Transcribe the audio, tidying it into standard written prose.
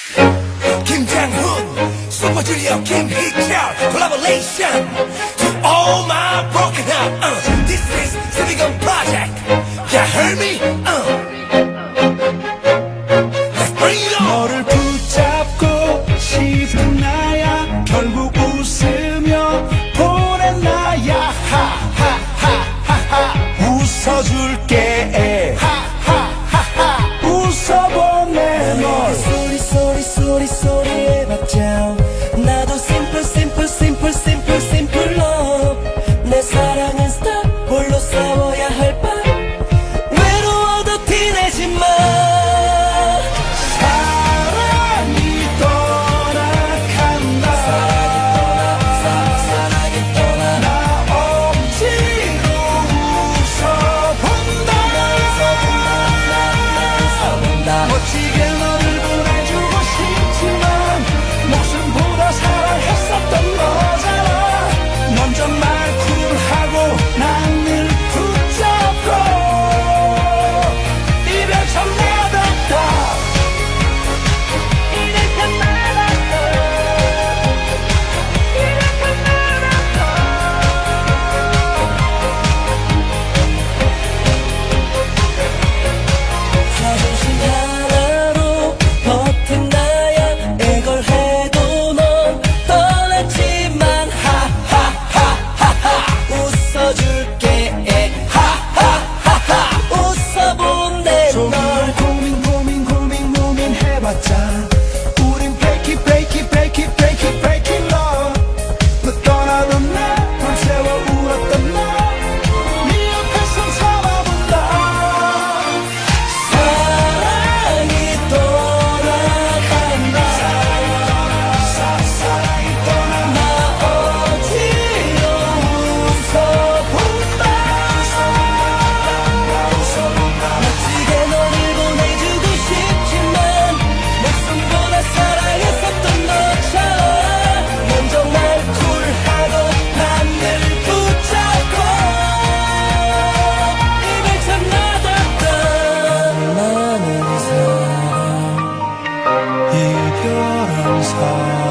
김장훈, 슈퍼주니어 김희철 collaboration to all my broken heart. This is Silicon Project. You heard me? Let's bring it on. 너를 붙잡고 싶은 나야 결국 웃으며 보낸 나야 하하하하하 웃어줄게 하하하하 웃어보내 널 소리 해봤자 나도 simple love 내 사랑은 stop 홀로 싸워야 할 밤 외로워도 티내지 마 사랑이 떠나간다 사랑이 떠나 나 억지로 웃어본다 멋지게 너를 보내주고 싶지만 목숨보다 사랑했었던 너잖아 넌 정말 쿨하고 난 늘 붙잡고 이별처마다 자존심 하나로 버틴 나야 애걸해도 넌 떠났지만 하하하하하 웃어줄게 하하하하 웃어본대 널 고민해봤자 우린 break it love 너 떠나던 날 밤새워 울었던 날네 옆에서 참아본다 사랑이 떠나간다 사랑이 떠나 나 어디로 웃어본다 멋지게 너를 보내주고 싶지만 목숨보다 사랑했었던 너처럼 넌 정말 쿨하고 난 늘 붙잡고 이별 참 나답다 나는 사랑 이별한 사랑